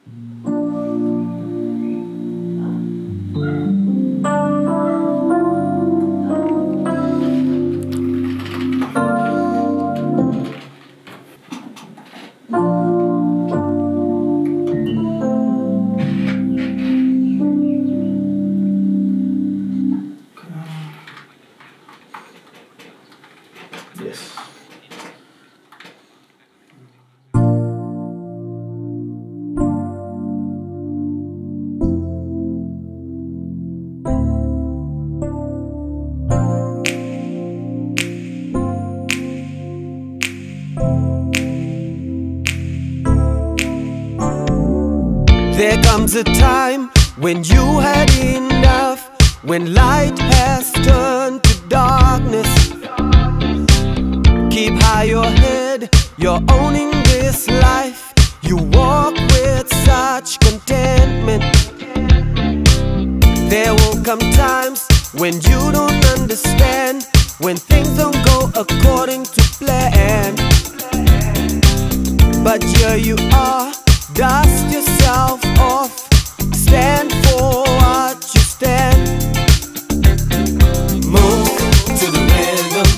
Yes. There comes a time when you had enough, when light has turned to darkness. Keep high your head, you're owning this life. You walk with such contentment. There will come times when you don't understand, when things don't go according to plan. But here you are, dust yourself off, stand for what you stand. Move to the rhythm,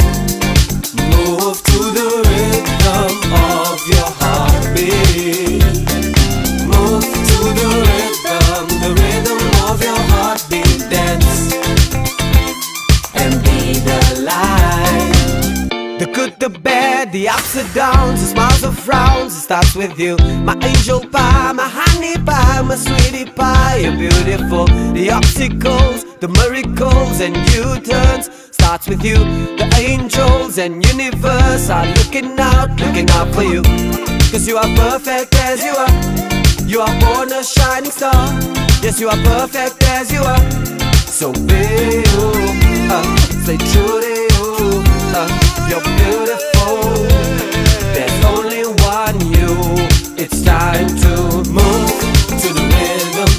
move to the rhythm of your heartbeat. Move to the rhythm of your heartbeat. Dance and be the light. The good, the bad, the ups and downs, the smiles and frowns, it starts with you. My angel pie, my honey pie, my sweetie pie, you're beautiful. The obstacles, the miracles and U-turns starts with you. The angels and universe are looking out for you. Cause you are perfect as you are. You are born a shining star. Yes, you are perfect as you are. So be you, stay true to you. You're beautiful. There's only one you. It's time to move to the rhythm.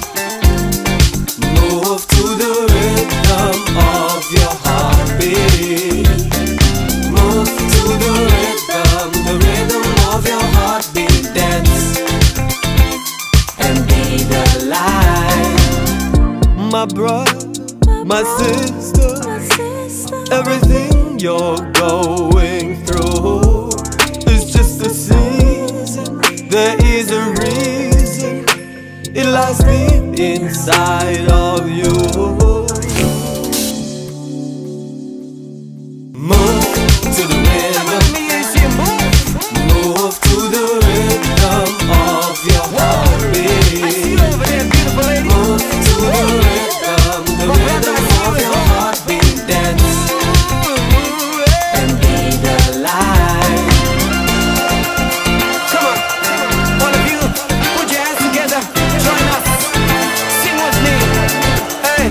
Move to the rhythm of your heartbeat. Move to the rhythm of your heartbeat. Dance and be the light. My brother, my sister, everything you're going through is just a season. There is a reason. It lies deep inside of you. Move to the rhythm. Move to the rhythm of your heartbeat. I see you over there, beautiful lady. Move to the rhythm of your heartbeat. Dance and be the light. Come on, all of you, put your hands together, join us, sing with me. Hey.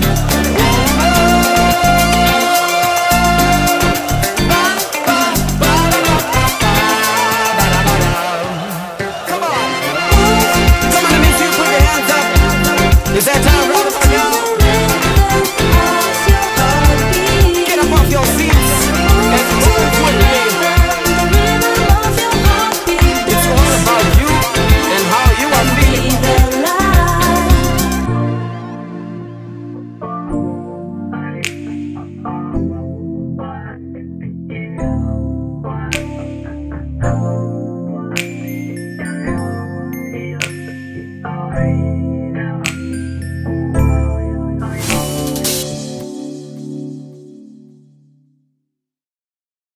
Come on, let me see you put your hands up. Is that time right up now? Get up off your seats and move with me. It's all about you and how you are feeling. Bye.